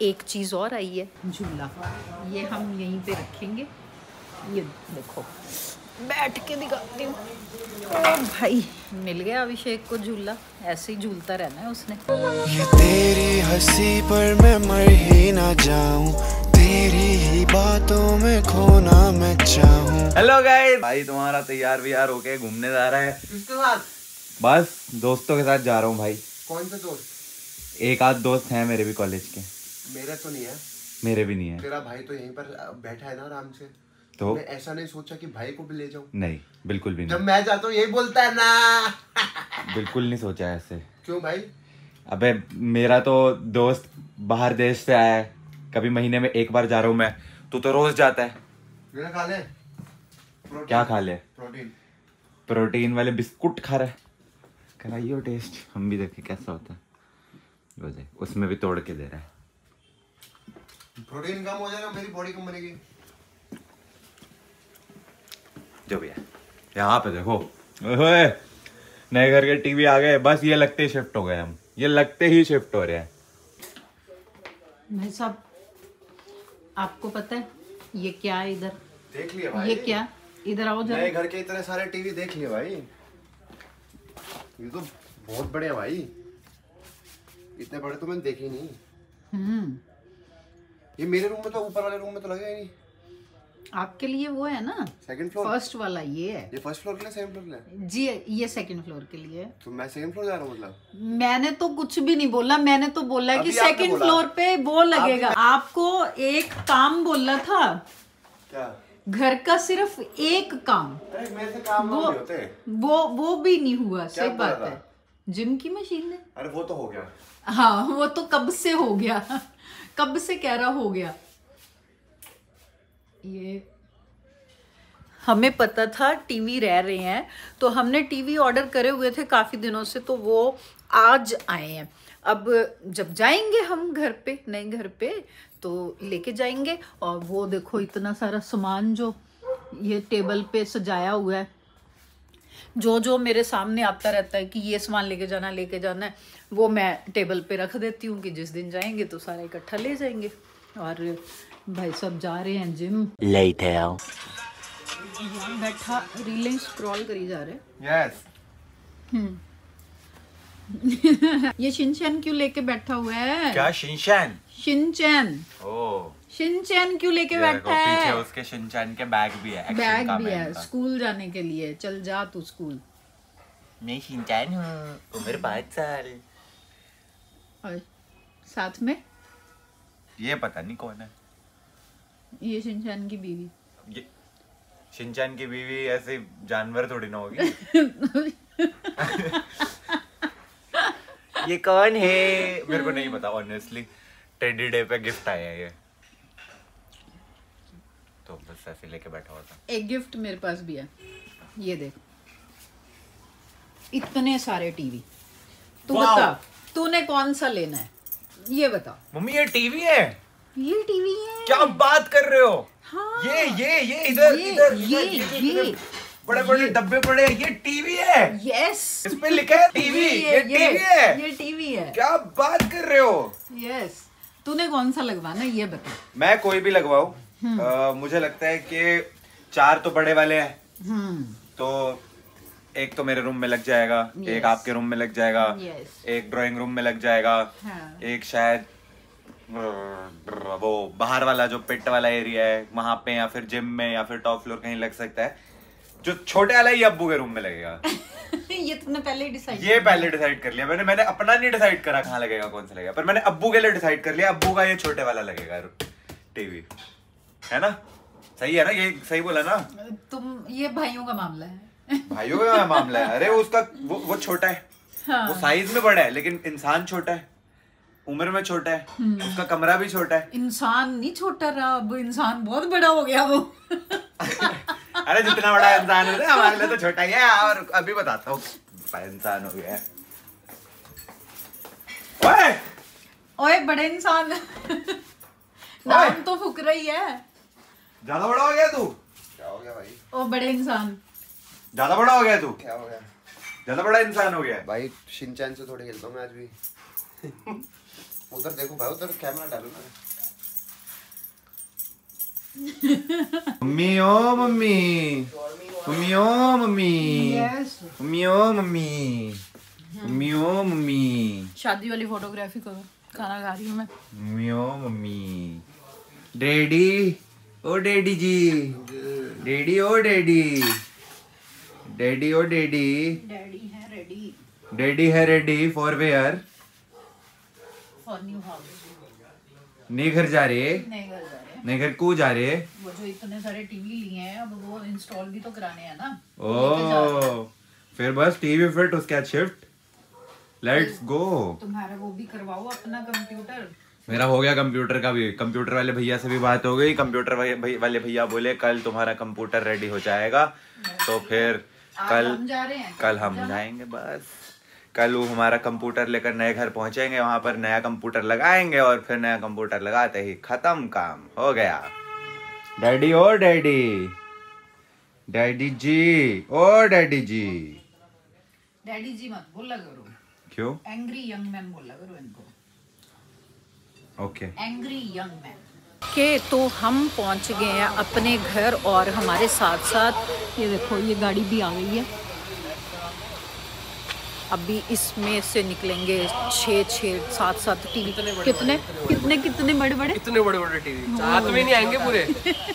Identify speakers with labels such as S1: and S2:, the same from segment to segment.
S1: एक चीज़ और आई है, झूला। ये हम यहीं पे रखेंगे। ये देखो, बैठ के दिखाती हूँ। ओ भाई, मिल गया अभिषेक को झूला। ऐसे ही झूलता रहना है उसने।
S2: ये तेरी हंसी पर मैं मर ही ना जाऊं, तेरी ही बातों में खोना मैं चाहूं।
S3: हेलो गाइस, भाई तुम्हारा तैयार व्यार होके घूमने जा रहा है।
S4: किसके साथ?
S3: बस दोस्तों के साथ जा रहा हूँ भाई।
S4: कौन से दोस्त?
S3: एक आध दोस्त हैं मेरे भी कॉलेज के।
S4: मेरे तो नहीं है।
S3: मेरे भी नहीं है।
S4: तेरा भाई तो यहीं पर बैठा है ना आराम से।
S3: तो
S4: मैं ऐसा नहीं सोचा कि भाई को भी ले जाऊं?
S3: नहीं, बिल्कुल भी
S4: जब
S3: नहीं।
S4: मैं जाता हूँ यही बोलता है ना।
S3: बिल्कुल नहीं सोचा ऐसे।
S4: क्यों भाई?
S3: अबे मेरा तो दोस्त बाहर देश से आया है, कभी महीने में एक बार जा रहा हूँ मैं। तू तो रोज जाता है।
S4: मेरा खा ले।
S3: क्या खा ले?
S4: प्रोटीन।
S3: प्रोटीन वाले बिस्कुट खा रहा है। कराइयो टेस्ट, हम भी देखे कैसा होता है। वो देख, उसमें भी तोड़ के दे रहा है।
S4: प्रोटीन कम हो जाएगा, मेरी बॉडी कम बनेगी।
S3: जो भी है, यहाँ पे देखो, ओए, नए घर के टीवी आ गए। बस ये लगते ही शिफ्ट हो गए हम। ये लगते ही शिफ्ट हो रहे हैं।
S1: भाई साहब, आपको पता है ये क्या है इधर?
S4: देख लिया भाई।
S1: ये क्या? इधर आओ जरा।
S4: नए घर के इतने सारे टीवी देख लिए भाई। ये तो बहुत बड़े हैं भाई। इतने बड़े तो मैंने देखे ही नहीं। ये मेरे रूम में तो, ऊपर वाले रूम में तो लगेगा ही नहीं।
S1: आपके लिए वो है ना,
S4: सेकंड फ्लोर।
S1: फर्स्ट वाला ये है।
S4: ये फर्स्ट फ्लोर के लिए, सेकंड फ्लोर के लिए?
S1: जी, ये सेकंड फ्लोर के लिए।
S4: तो मैं सेकंड फ्लोर जा रहा हूँ मतलब?
S1: मैंने तो कुछ भी नहीं बोला। मैंने तो बोला कि
S4: अभी आपने
S1: सेकंड
S4: बोला।
S1: फ्लोर पे वो लगेगा। आपको एक काम बोला था।
S4: क्या?
S1: घर का सिर्फ एक काम।
S4: अरे मेरे से काम
S1: वो
S4: नहीं होते।
S1: वो भी नहीं हुआ। सही
S4: बोला
S1: बात
S4: था?
S1: है। जिम की मशीन है।
S4: अरे वो तो हो गया।
S1: हाँ, वो तो कब से हो गया। कब से कह रहा हो गया। ये हमें पता था टीवी रह रहे हैं, तो हमने टीवी ऑर्डर करे हुए थे काफी दिनों से, तो वो आज आए हैं। अब जब जाएंगे हम घर पे, नए घर पे, तो लेके जाएंगे। और वो देखो, इतना सारा सामान जो ये टेबल पे सजाया हुआ है, जो मेरे सामने आता रहता है कि ये सामान लेके जाना है, वो मैं टेबल पे रख देती हूँ कि जिस दिन जाएंगे तो सारा इकट्ठा ले जाएंगे। और भाई सब जा रहे हैं जिम। बैठा रीलें स्क्रॉल करी जा रहे।
S3: यस।
S1: ये शिनचैन क्यों लेके बैठा हुआ है?
S3: क्या शिनचैन?
S1: शिनचैन।
S3: ओ,
S1: शिनचैन क्यों लेके
S3: ये
S1: बैठा
S3: देखो,
S1: है?
S3: पीछे उसके शिनचैन के बैग भी है।
S1: बैग भी है स्कूल जाने के लिए। चल जा तू स्कूल।
S3: मैं शिनचैन हूँ, उम्र 5 साल।
S1: और साथ में
S3: ये पता नहीं कौन है।
S1: ये शिनचैन की बीवी।
S3: ये शिनचैन की बीवी ऐसे जानवर थोड़ी ना होगी। ये कौन है? मेरे को नहीं पता ऑनेस्टली। टेडी डे पे गिफ्ट आया है ये, तो बस ऐसे लेके बैठा हुआ था।
S1: एक गिफ्ट मेरे पास भी है। ये देख, इतने सारे टीवी। तू बता, तूने कौन सा लेना है? ये बता।
S3: मम्मी ये टीवी है?
S1: ये टीवी है।
S3: क्या बात कर रहे हो?
S1: हाँ।
S3: ये इधर इधर
S1: ये
S3: बड़े डब्बे पड़े हैं। ये टीवी है।
S1: यस,
S3: इस पे लिखा है टीवी। ये टीवी है।
S1: ये टीवी है।
S3: क्या बात कर रहे हो?
S1: यस। तूने कौन सा लगवाना, ये बता।
S3: मैं कोई भी लगवाऊं। मुझे लगता है कि 4 तो बड़े वाले हैं। तो एक तो मेरे रूम में लग जाएगा, एक आपके रूम में लग जाएगा, एक ड्राइंग रूम में लग जाएगा, एक शायद वो बाहर वाला जो पिट वाला एरिया है वहां पे, या फिर जिम में, या फिर टॉप फ्लोर कहीं लग सकता है। जो छोटे वाला ही अब्बू के रूम में लगेगा।
S1: ये तुमने पहले ही डिसाइड?
S3: ये पहले डिसाइड कर लिया मैंने अपना नहीं डिसाइड करा कहाँ लगेगा, कौन सा लगेगा, पर मैंने अब्बू के लिए डिसाइड कर लिया। अब्बू का ये छोटे वाला लगेगा टीवी, है ना? सही है ना? ये सही बोला ना?
S1: तुम, ये भाइयों का मामला है।
S3: भाइयों का मामला है। अरे उसका वो छोटा है। हाँ। वो साइज में बड़ा है, लेकिन इंसान छोटा है, उम्र में छोटा है, उसका कमरा भी छोटा है।
S1: इंसान नहीं छोटा रहा, अब इंसान बहुत बड़ा हो गया वो।
S3: अरे जितना बड़ा इंसान होता है हमारे लिए तो छोटा ही है। और अभी बताता हूँ इंसान हो गया है। ओए
S1: ओए बड़े इंसान। नाम तो फुकरा ही है।
S3: ज्यादा बड़ा हो गया तू।
S4: क्या हो गया भाई?
S1: ओ बड़े इंसान,
S3: ज्यादा बड़ा हो गया तू।
S4: क्या हो गया?
S3: ज्यादा बड़ा इंसान हो गया
S4: भाई शिनचैन से थोड़ी खेलता हूँ मैं आज भी। उधर देखो भाई, उधर कैमरा डालो ना।
S3: मम्मी ओ मम्मी, मम्मी ओ मम्मी, मम्मी ओ मम्मी, मम्मी ओ मम्मी।
S1: शादी वाली फोटोग्राफी करो, खाना खा रही हूँ मैं।
S3: मम्मी ओ मम्मी। डैडी ओ डैडी जी, डैडी ओ डैडी, डैडी ओ डैडी।
S1: डैडी है रेडी।
S3: डैडी है ready for where?
S1: For new house.
S3: नए घर जा रहे?
S1: नए घर जा रहे हैं।
S3: नए घर को जा रहे?
S1: वो जो इतने सारे टीवी लिए हैं, अब वो इंस्टॉल भी तो कराने हैं ना।
S3: ओ, फिर बस टीवी फिट उसके बाद शिफ्ट। Let's go.
S1: तुम्हारा वो भी करवाओ अपना कंप्यूटर।
S3: मेरा हो गया कंप्यूटर का भी। कंप्यूटर वाले भैया से भी बात हो गई। कंप्यूटर वाले भैया बोले कल तुम्हारा कंप्यूटर रेडी हो जाएगा। तो फिर कल
S1: हम जा रहे हैं।
S3: कल हम जाएंगे। बस कल वो हमारा कंप्यूटर लेकर नए घर पहुंचेंगे, वहां पर नया कंप्यूटर लगाएंगे और फिर नया कंप्यूटर लगाते ही खत्म, काम हो गया। डैडी ओ डैडी, डैडी जी ओ डैडी जी।
S1: डैडी जी मत बोला करो।
S3: क्यों?
S1: एंग्री यंग मैन बोला करो इनको।
S3: ओके।
S1: एंग्री यंग मैन के। तो हम पहुंच गए हैं अपने घर और हमारे साथ साथ ये देखो ये गाड़ी भी आ गई है। अभी इसमें से निकलेंगे 6-7 टीवी। कितने कितने कितने बड़े बड़े,
S5: इतने बड़े बड़े टीवी साथ में नहीं आएंगे पूरे।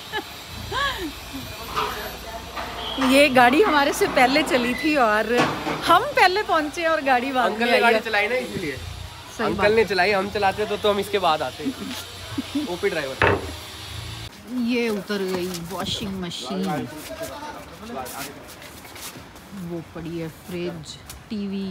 S1: ये गाड़ी हमारे से पहले चली थी और हम पहले पहुंचे और गाड़ी बाद में
S5: अंकल ने गाड़ी चलाई ना, इसलिए अंकल ने चलाई, हम चलाते तो हम इसके बाद आते। OP driver.
S1: ये उतर गई वॉशिंग मशीन, वो पड़ी है फ्रिज, टीवी।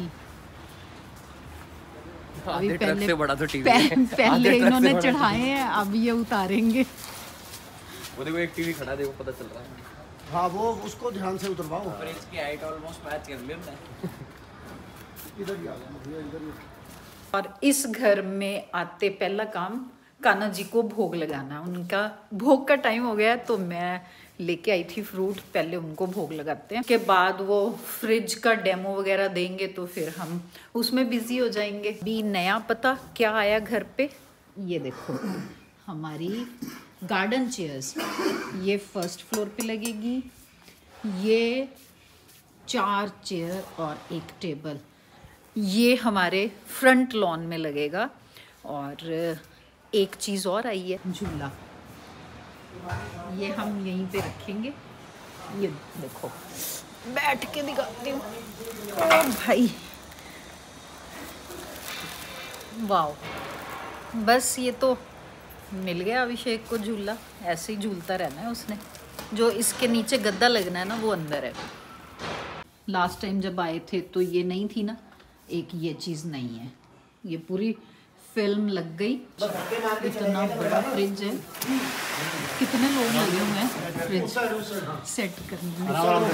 S1: अभी पहले
S5: से बड़ा तो टीवी
S1: पहले इन्होंने चढ़ाए हैं, अब ये उतारेंगे।
S5: वो देखो एक टीवी खड़ा, देखो पता चल रहा है।
S6: हाँ वो उसको ध्यान से उतरवाओ।
S5: फ्रिज की हाइट ऑलमोस्ट मैच कर लिया हमने।
S6: इधर ही आ गया भैया, इधर ही।
S1: और इस घर में आते पहला काम कान्हा जी को भोग लगाना। उनका भोग का टाइम हो गया तो मैं लेके आई थी फ्रूट, पहले उनको भोग लगाते हैं। के बाद वो फ्रिज का डेमो वगैरह देंगे तो फिर हम उसमें बिजी हो जाएंगे। भी नया पता क्या आया घर पे, ये देखो हमारी गार्डन चेयर्स। ये फर्स्ट फ्लोर पे लगेगी। ये 4 चेयर और 1 टेबल ये हमारे फ्रंट लॉन में लगेगा। और एक चीज़ और आई है, झूला। ये हम यहीं पे रखेंगे। ये देखो बैठ के दिखाती हूँ। ओ भाई वाह, बस ये तो मिल गया अभिषेक को झूला। ऐसे ही झूलता रहना है उसने। जो इसके नीचे गद्दा लगना है ना वो अंदर है। लास्ट टाइम जब आए थे तो ये नहीं थी ना, एक ये चीज़ नहीं है। ये पूरी फिल्म लग गई। इतना बड़ा फ्रिज है, कितने लोग लगे हुए हैं फ्रिज सेट करने में।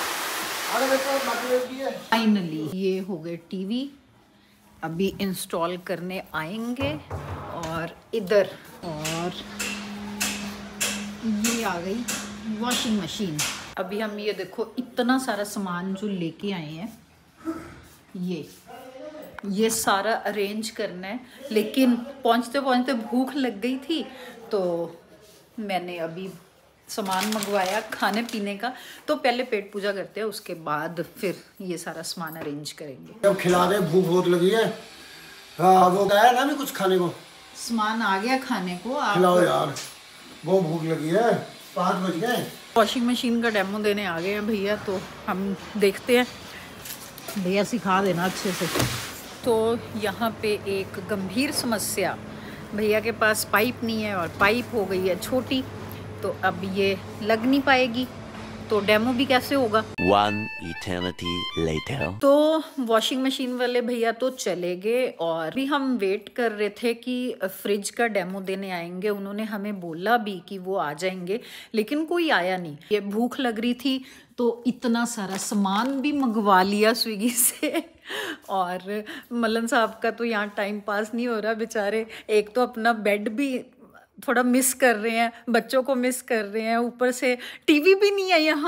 S1: फाइनली ये हो गए टीवी, अभी इंस्टॉल करने आएंगे। और इधर और ये आ गई वॉशिंग मशीन। अभी हम ये देखो इतना सारा सामान जो लेके आए हैं, ये सारा अरेंज करना है। लेकिन पहुंचते पहुंचते भूख लग गई थी तो मैंने अभी सामान मंगवाया खाने पीने का। तो पहले पेट पूजा करते हैं, उसके बाद फिर ये सारा सामान अरेंज करेंगे।
S6: जब खिला दे, भूख बहुत लगी है। हाँ वो क्या है ना, भी कुछ खाने को
S1: सामान आ गया खाने को। आप
S6: खिलाओ यार, बहुत भूख लगी है। 5 बज गए।
S1: वॉशिंग मशीन का डेमो देने आ गए हैं भैया, तो हम देखते हैं। भैया सिखा देना अच्छे से। तो यहाँ पे एक गंभीर समस्या, भैया के पास पाइप नहीं है और पाइप हो गई है छोटी, तो अब ये लग नहीं पाएगी, तो डेमो भी कैसे होगा।
S7: 1 eternity later.
S1: तो वॉशिंग मशीन वाले भैया तो चले गए और भी हम वेट कर रहे थे कि फ्रिज का डेमो देने आएंगे। उन्होंने हमें बोला भी कि वो आ जाएंगे, लेकिन कोई आया नहीं। ये भूख लग रही थी तो इतना सारा सामान भी मंगवा लिया स्विगी से। और मलन साहब का तो यहाँ टाइम पास नहीं हो रहा बेचारे। एक तो अपना बेड भी थोड़ा मिस कर रहे हैं, बच्चों को मिस कर रहे हैं, ऊपर से टीवी भी नहीं है यहाँ।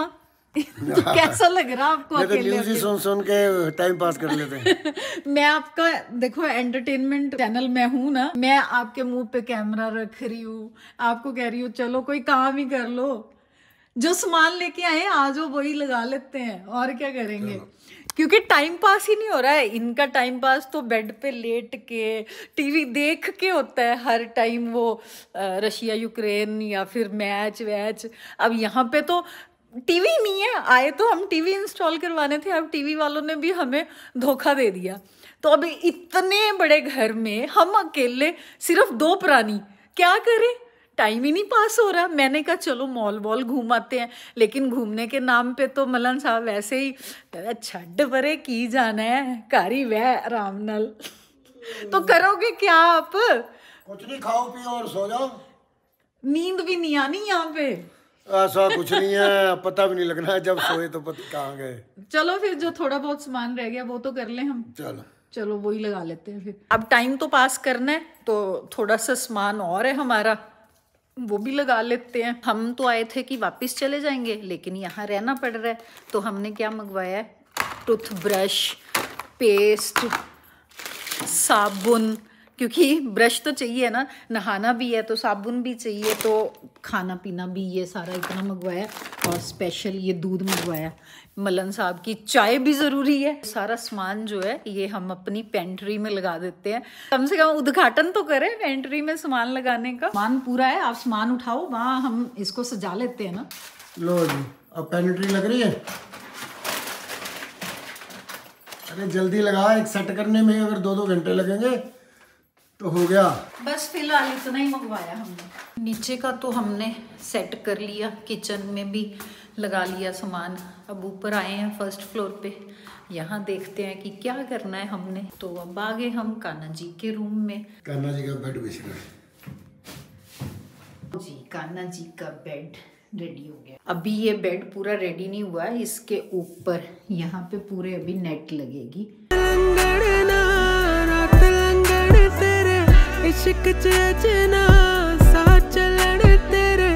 S1: तो कैसा लग रहा आपको अकेले?
S6: न्यूज़ ही सुन के टाइम पास कर लेते हैं।
S1: मैं आपका देखो एंटरटेनमेंट चैनल में हूँ ना, मैं आपके मुंह पे कैमरा रख रही हूँ, आपको कह रही हूँ चलो कोई काम ही कर लो, जो सामान लेके आए आज वही लगा लेते हैं, और क्या करेंगे, क्योंकि टाइम पास ही नहीं हो रहा है। इनका टाइम पास तो बेड पे लेट के टीवी देख के होता है हर टाइम, वो रशिया यूक्रेन या फिर मैच वैच। अब यहाँ पे तो टीवी नहीं है, आए तो हम टीवी इंस्टॉल करवाने थे, अब टीवी वालों ने भी हमें धोखा दे दिया। तो अब इतने बड़े घर में हम अकेले सिर्फ 2 प्राणी, क्या करें, टाइम ही नहीं पास हो रहा। मैंने कहा चलो मॉल वॉल घूम आते हैं, लेकिन घूमने के नाम पे तो मलन साहब वैसे ही छड्ड परे की जाना है, कारी वह आराम नाल। तो करोगे क्या आप?
S6: कुछ नहीं, खाओ पियो और सो जाओ।
S1: नींद भी नहीं आनी यहाँ पे?
S6: ऐसा कुछ नहीं है, पता भी नहीं लगना है जब सोए तो पता कहाँ गए।
S1: चलो फिर जो थोड़ा बहुत सामान रह गया वो तो कर लें हम।
S6: चलो
S1: वही लगा लेते हैं फिर। अब टाइम तो पास करना है, तो थोड़ा सा सामान और है हमारा, वो भी लगा लेते हैं। हम तो आए थे कि वापस चले जाएंगे, लेकिन यहाँ रहना पड़ रहा है। तो हमने क्या मंगवाया है, टूथब्रश, पेस्ट, साबुन, क्योंकि ब्रश तो चाहिए ना, नहाना भी है तो साबुन भी चाहिए, तो खाना पीना भी, ये सारा इतना मंगवाया। और स्पेशल ये दूध मंगवाया, मलन साहब की चाय भी ज़रूरी है। सारा सामान जो है ये हम अपनी पेंट्री में लगा देते हैं, कम से कम उद्घाटन तो करें पेंट्री में सामान लगाने का। सामान पूरा है, आप सामान उठाओ, वहाँ हम इसको सजा लेते हैं ना।
S6: लो जी, अब पेंट्री लग रही है। अरे जल्दी लगा, एक सेट करने में अगर 2-2 घंटे लगेंगे तो हो गया।
S1: बस फिलहाल इतना ही मंगवाया हमने। नीचे का तो हमने सेट कर लिया, किचन में भी लगा लिया सामान। अब ऊपर आए हैं फर्स्ट फ्लोर पे, यहाँ देखते हैं कि क्या करना है हमने। तो अब आ गए हम कान्हा जी के रूम में।
S6: कान्हा जी का बेड बिछ रहा है
S1: जी, कान्हा जी का बेड रेडी हो गया। अभी ये बेड पूरा रेडी नहीं हुआ है, इसके ऊपर यहाँ पे पूरे अभी नेट लगेगी।
S8: इश्क च